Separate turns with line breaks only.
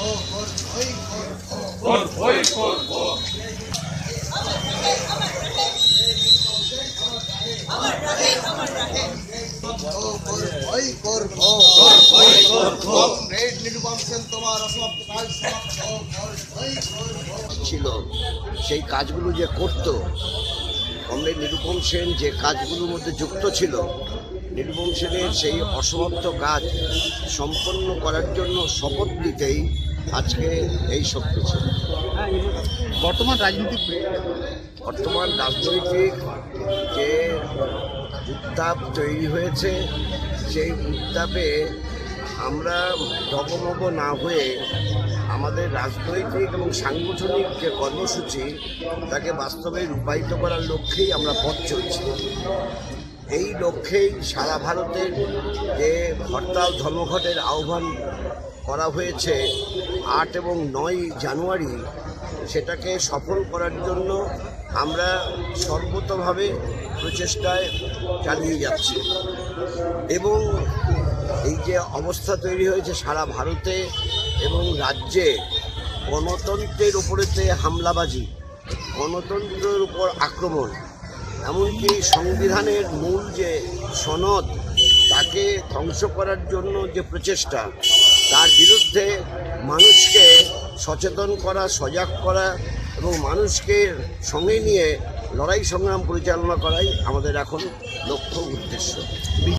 ছিল সেই কাজগুলো যে করত কমরেড নিরুপম সেন, যে কাজগুলোর মধ্যে যুক্ত ছিল, নিরুপম সেনের সেই অসমাপ্ত কাজ সম্পন্ন করার জন্য শপথ নিতেই আজকে এই সব কিছু।
বর্তমান রাজনৈতিক
যে উত্তাপ তৈরি হয়েছে, সেই উত্তাপে আমরা ডগমগ না হয়ে আমাদের রাজনৈতিক এবং সাংগঠনিক যে কর্মসূচি তাকে বাস্তবে রূপায়িত করার লক্ষ্যেই আমরা পথ চলছি। এই লক্ষ্যেই সারা ভারতের যে হরতাল ধর্মঘটের আহ্বান করা হয়েছে 8 এবং 9 জানুয়ারি, সেটাকে সফল করার জন্য আমরা সর্বতভাবে প্রচেষ্টায় চালিয়ে যাচ্ছি। এবং এই যে অবস্থা তৈরি হয়েছে সারা ভারতে এবং রাজ্যে, গণতন্ত্রের উপরেতে হামলাবাজি, গণতন্ত্রের উপর আক্রমণ, এমনকি সংবিধানের মূল যে সনদ তাকে ধ্বংস করার জন্য যে প্রচেষ্টা, তার বিরুদ্ধে মানুষকে সচেতন করা, সজাগ করা এবং মানুষকে সঙ্গে নিয়ে লড়াই সংগ্রাম পরিচালনা করাই আমাদের এখন লক্ষ্য উদ্দেশ্য।